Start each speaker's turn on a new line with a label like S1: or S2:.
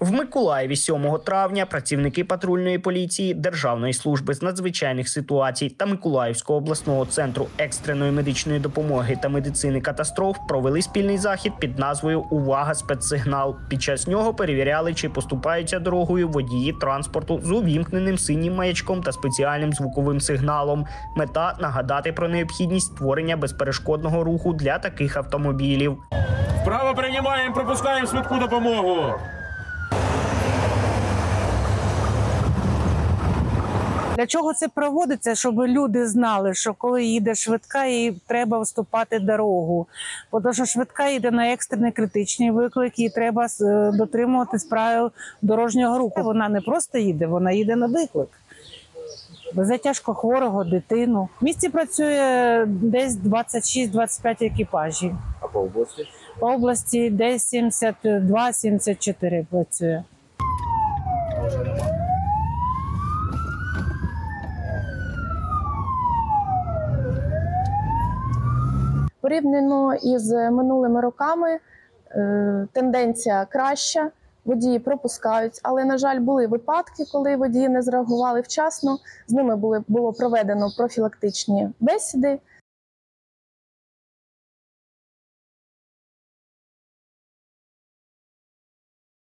S1: В Миколаєві 7 травня працівники патрульної поліції, Державної служби з надзвичайних ситуацій та Миколаївського обласного центру екстреної медичної допомоги та медицини катастроф провели спільний захід під назвою «Увага! Спецсигнал». Під час нього перевіряли, чи поступаються дорогою водії транспорту з увімкненим синім маячком та спеціальним звуковим сигналом. Мета – нагадати про необхідність створення безперешкодного руху для таких автомобілів.
S2: Вправо приймаємо, пропускаємо швидку допомогу.
S3: Для чого це проводиться? Щоб люди знали, що коли їде швидка, їй треба вступати дорогу. Тому що швидка їде на екстрений критичний виклик, і треба дотримуватись правил дорожнього руху. Вона не просто їде, вона їде на виклик. За тяжкохворого, дитину. В місті працює десь 26-25 екіпажів.
S2: А по області?
S3: По області десь 72-74 працює.
S4: Порівняно із минулими роками тенденція краща, водії пропускають, але, на жаль, були випадки, коли водії не зреагували вчасно, з ними було проведено профілактичні бесіди,